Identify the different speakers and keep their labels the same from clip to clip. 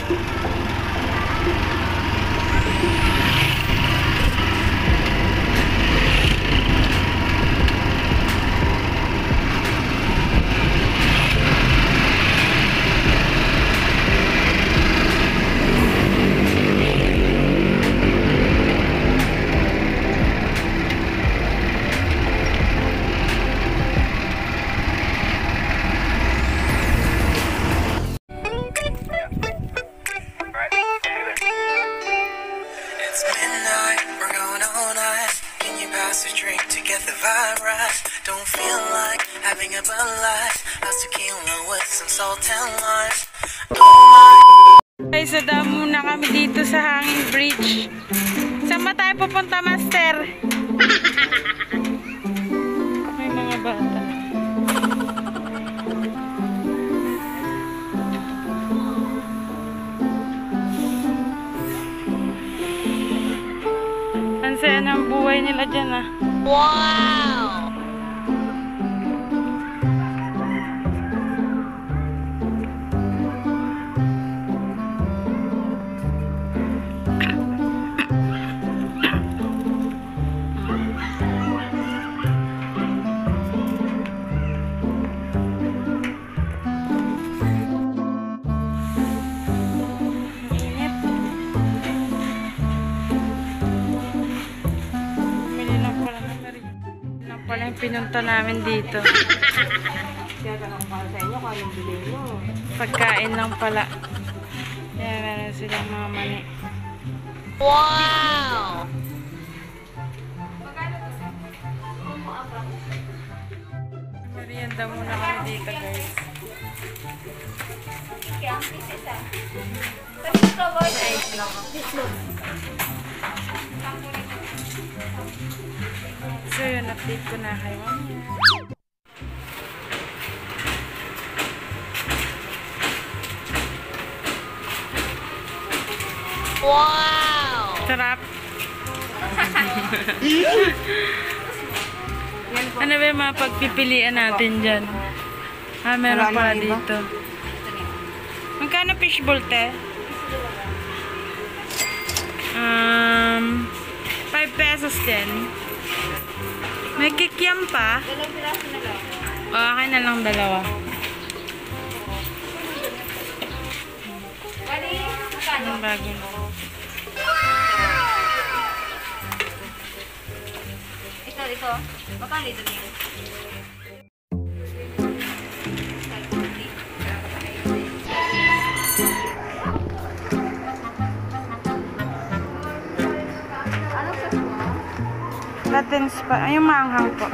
Speaker 1: Guys, sada muna kami dito sa hanging bridge. Saan ba tayo pupunta, Master? May mga bata. Ang saya ng buhay nila dyan, ah. Wow! Pala yung pinunta namin dito.
Speaker 2: Kaya tanong para sa inyo kung anong bilhin nyo.
Speaker 1: Pagkain lang pala. Kaya meron silang mga mani. Wow! Merienda muna kami dito, guys. So yun, update ko na kayo. Wow! Sarap! Ano ba yung mga pagpipilian natin dyan? Ah, meron pala dito. Magkano fishbowl, te? 5 pesos din. May kikiam pa.
Speaker 2: Dalawang piraso na lang.
Speaker 1: O, akin na lang dalawa.
Speaker 2: Bali, magkano?
Speaker 1: Ang bago.
Speaker 2: Ito. Magkano ito niyo? Anong sauce mo?
Speaker 1: Latin spa. Ay, yung maanghang po.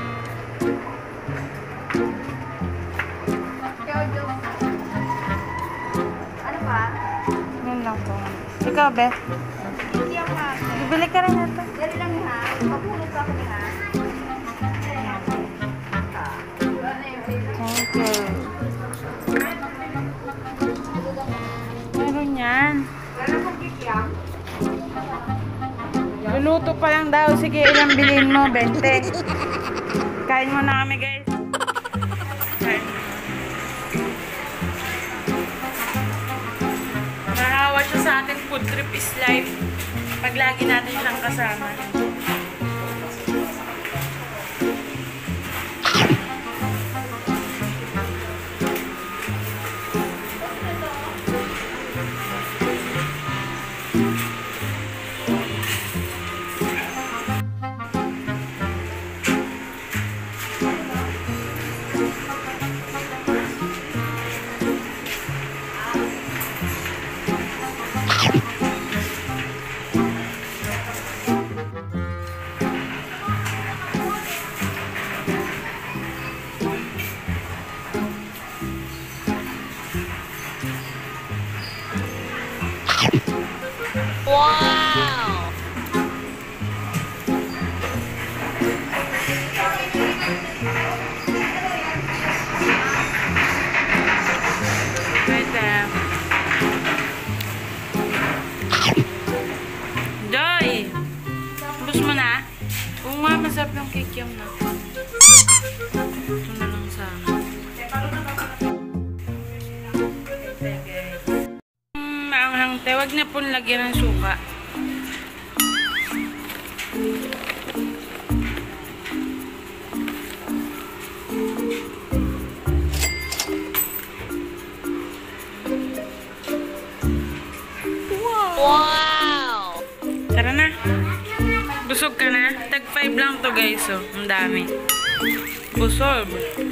Speaker 2: Ano pa?
Speaker 1: Yun lang po. Ikaw, Be?
Speaker 2: Hindi ako ha.
Speaker 1: Bibili ka rin ito.
Speaker 2: Dali lang ha. Pagpulot pa ako ni ha.
Speaker 1: Thank you. Meron yan.
Speaker 2: Wala kong kikiam.
Speaker 1: Luluto pa lang daw. Sige, ilang bilhin mo? 20. Kain mo na kami, guys. Kain mo. Nahawa siya sa ating food trip is life. Pag lagi natin siyang kasama. Wow! Right there. Joy! Bus mo na? Oo nga, masarap yung cake yung na. Ito na lang sa akin. lang, te. Wag na pong lagyan ng suka.
Speaker 3: Wow!
Speaker 1: Tara na. Busog ka na? Tag 5 lang to guys, oh. Ang dami. Busog.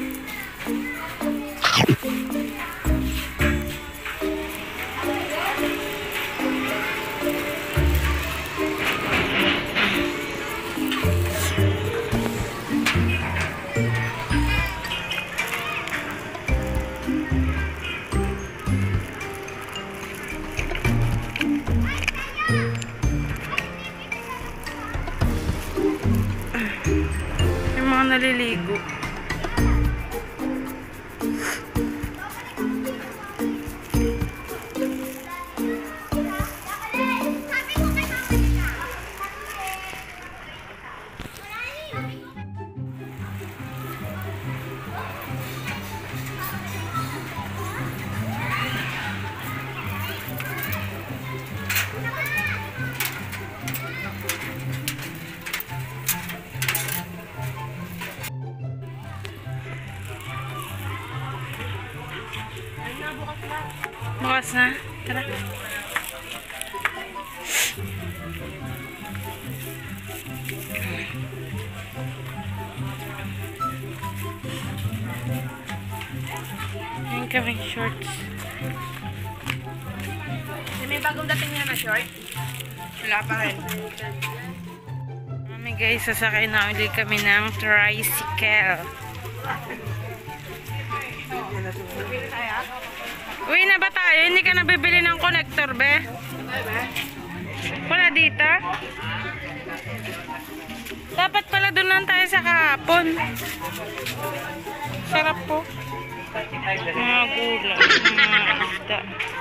Speaker 1: Yung mga naliligo. Bukas na. Tara. Yung kaming shorts.
Speaker 2: May bagong dating na short? Wala pa rin.
Speaker 1: Mami guys, sasakay na ulit kami ng tricycle. Uwi na ba tayo? Hindi ka nabibili ng connector, be? Wala dito? Dapat pala doon lang tayo sa kahapon. Sarap po. Mga gulay, mga isda.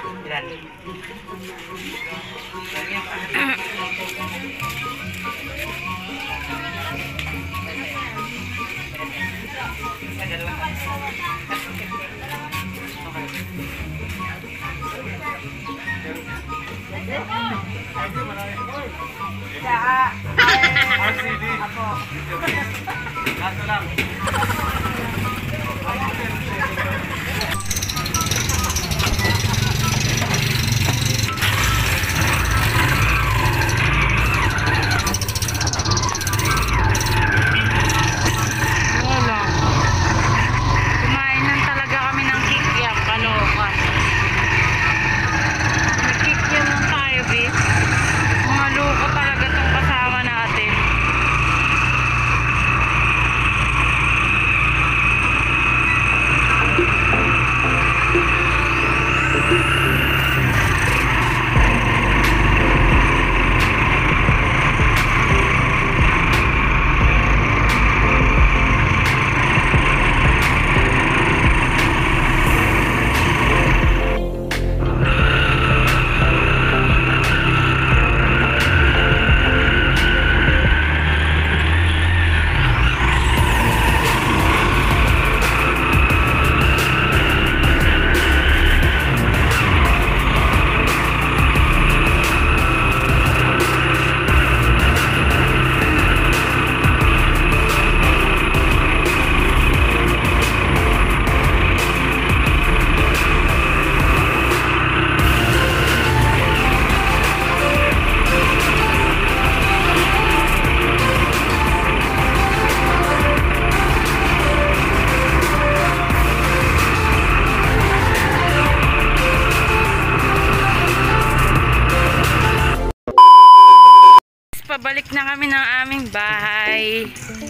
Speaker 1: Pabalik na kami ng aming bahay.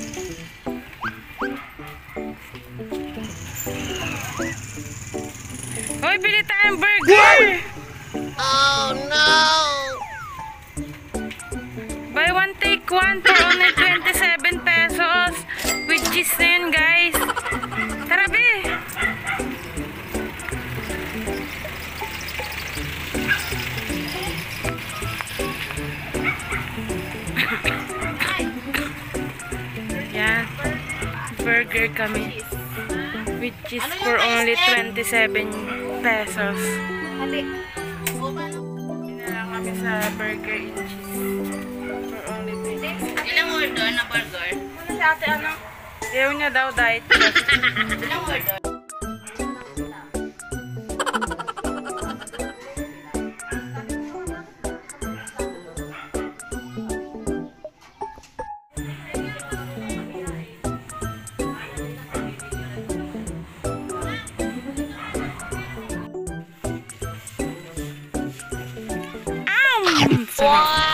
Speaker 1: Hoy, bili tayong burger!
Speaker 3: Oh no!
Speaker 1: Buy one, take one for only 27 pesos. With cheese na yun, guys. Tara, be! Yan. Burger kami. With cheese for only 27 pesos. kami sa burger and cheese. For only 20.
Speaker 4: Ilang order na burger?
Speaker 2: Ano si ate ano?
Speaker 1: Ayaw niya daw diet.
Speaker 4: Ilang order?
Speaker 1: Sarap.